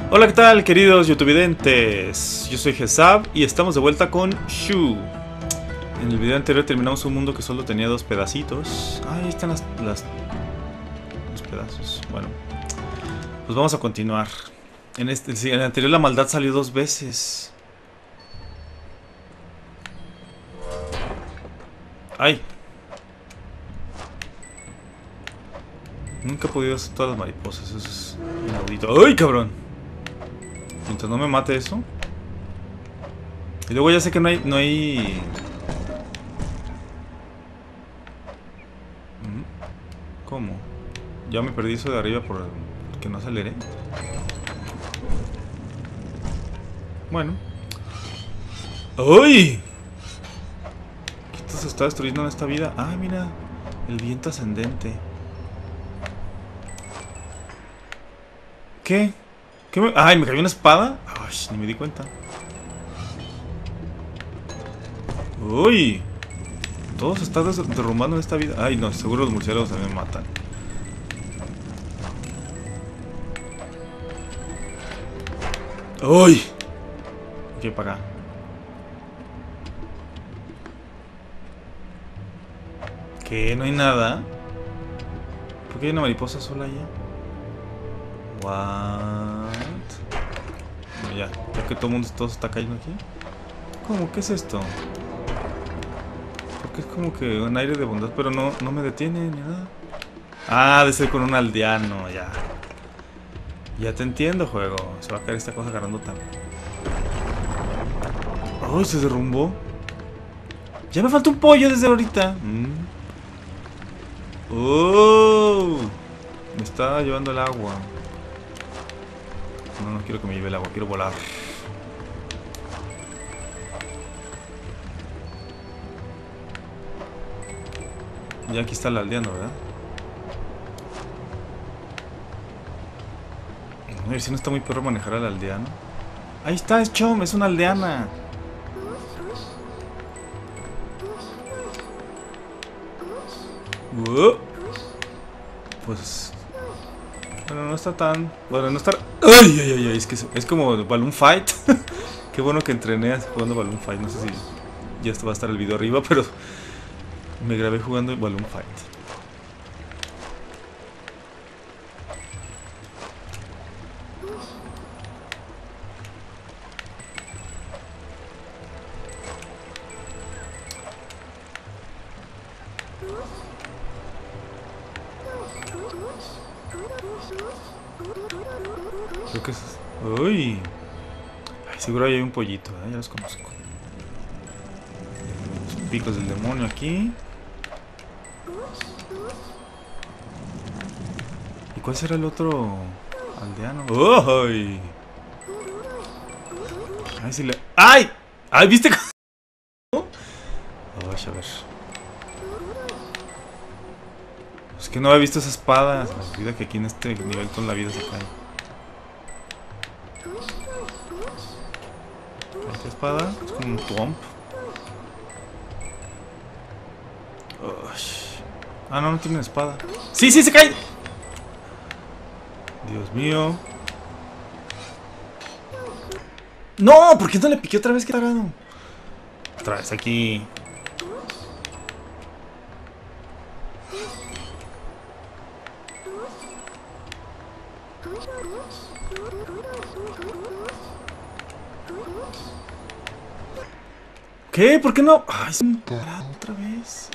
Hola, ¿qué tal, queridos youtuvidentes? Yo soy Gesab y estamos de vuelta con Shu. En el video anterior terminamos un mundo que solo tenía dos pedacitos. Ah, ahí están los pedazos. Bueno, pues vamos a continuar. En el anterior la maldad salió dos veces. ¡Ay! Nunca he podido hacer todas las mariposas, eso es inaudito. ¡Ay, cabrón! Mientras no me mate eso. Y luego ya sé que no hay... ¿Cómo? Ya me perdí eso de arriba por que no aceleré. Bueno. ¡Ay! ¿Qué se está destruyendo en esta vida? ¡Ah, mira! El viento ascendente. ¿Qué? ¿Qué me... ¡Ay! ¿Me cayó una espada? ¡Ay! Ni me di cuenta. ¡Uy! Todo se está derrumbando en esta vida. ¡Ay, no! Seguro los murciélagos también me matan. ¡Uy! Ok, para acá. ¿Qué? ¿No hay nada? ¿Por qué hay una mariposa sola allá? What? Bueno, ya que todo se está cayendo aquí. ¿Cómo? ¿Qué es esto? Porque es como que un aire de bondad, pero no me detiene ni nada. Ah, de ser con un aldeano, ya. Ya te entiendo, juego. Se va a caer esta cosa grandota. Oh, se derrumbó. Ya me falta un pollo desde ahorita. Oh, me está llevando el agua. No quiero que me lleve el agua, quiero volar. Ya aquí está el aldeano, ¿verdad? A ver si no está muy perro manejar al aldeano. Ahí está, es Chom, es una aldeana. Pues... Bueno, no está tan... Bueno, no está... ¡Ay, ay, ay! Es que es como Balloon Fight. Qué bueno que entrené jugando Balloon Fight. No sé si ya va a estar el video arriba, pero... Me grabé jugando Balloon Fight. Creo que es... ¡Uy! Ay, seguro ahí hay un pollito, ¿eh? Ya los conozco. Los picos del demonio aquí. ¿Y cuál será el otro aldeano? ¡Uy! Ay, si le... ¡Ay! ¡Ay! ¿Viste? Oh, a ver. Es que no había visto esa espada. Se me olvida que aquí en este nivel con la vida se cae. Esta espada es como un twomp. Ah, no tiene espada. ¡Sí, sí, se cae! Dios mío. ¡No! ¿Por qué no le piqué otra vez? ¡Qué tarado! Otra vez aquí. ¿Qué? ¿Por qué no? ¡Ay, se me paró otra vez!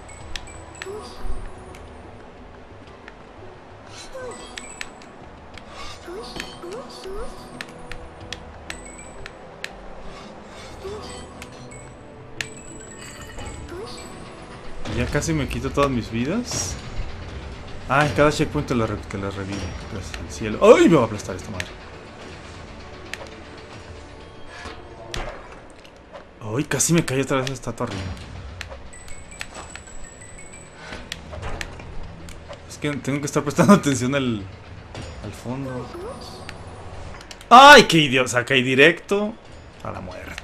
Ya casi me quito todas mis vidas. Ah, en cada checkpoint te las revive. Gracias al cielo. ¡Ay! Me va a aplastar esta madre. ¡Ay! Casi me cae otra vez esa estatua arriba. Es que tengo que estar prestando atención al fondo. ¡Ay! ¡Qué idiota! O sea, caí directo a la muerte.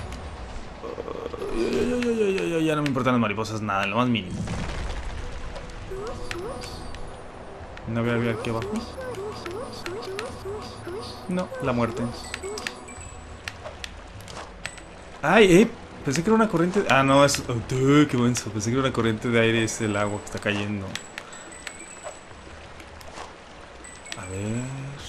Ya no me importan las mariposas nada, lo más mínimo. ¿No había aquí abajo? No, la muerte. ¡Ay, pensé que era una corriente... Ah, no, es... Oh, qué bonito. Pensé que era una corriente de aire, es el agua que está cayendo. A ver...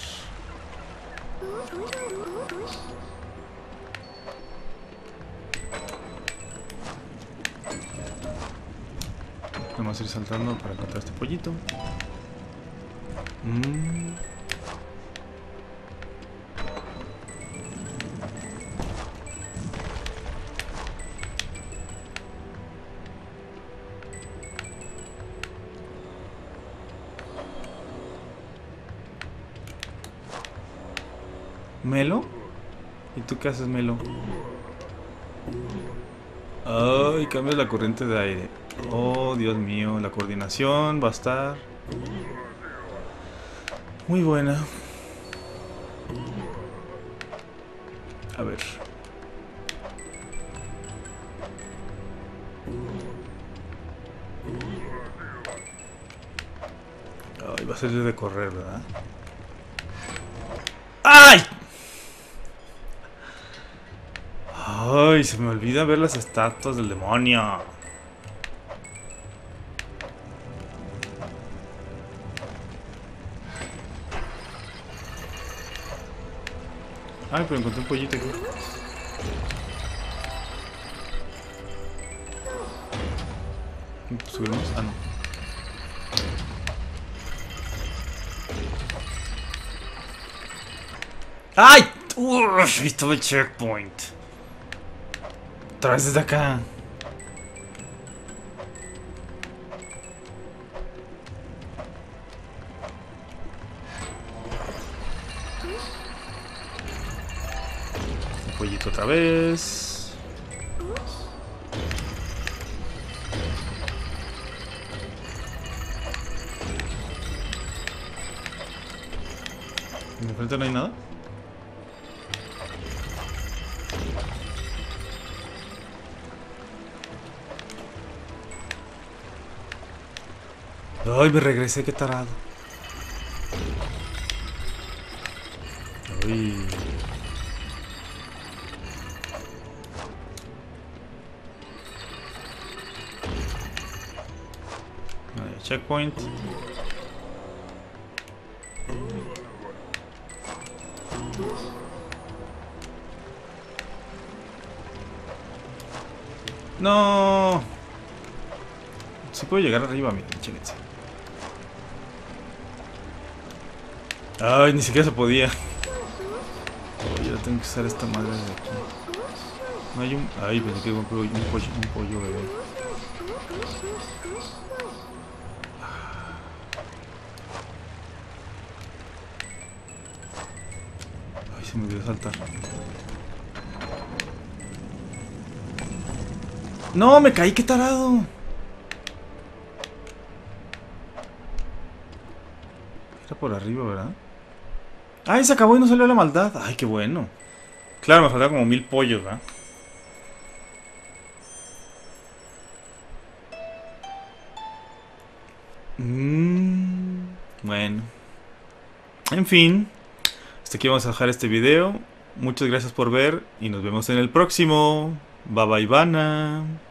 Vamos a ir saltando para encontrar este pollito. ¿Melo? ¿Y tú qué haces, Melo? Ay, cambias la corriente de aire. Oh, Dios mío, la coordinación va a estar muy buena. A ver. Ay, va a ser de correr, ¿verdad? ¡Ay! Ay, se me olvida ver las estatuas del demonio. Ay, pero encontré un pollito aquí. ¿Subimos? Ah, no. ¡Ay! ¡Uff! Visto el checkpoint. Otra vez desde acá. Un pollito otra vez. ¿En frente no hay nada? Ay, me regresé, qué tarado. Uy. Checkpoint. No. Sí puedo llegar arriba, miren, chéquense. Ay, ni siquiera se podía. Oh, ya tengo que usar esta madre de aquí. No hay un... Ay, pensé que era un pollo bebé. Ay, se me olvidó saltar. No, me caí, qué tarado. Era por arriba, ¿verdad? Ay, se acabó y no salió la maldad. Ay, qué bueno. Claro, me faltaban como 1000 pollos, ¿verdad? Bueno. En fin. Hasta aquí vamos a dejar este video. Muchas gracias por ver y nos vemos en el próximo. Bye bye, Ivana.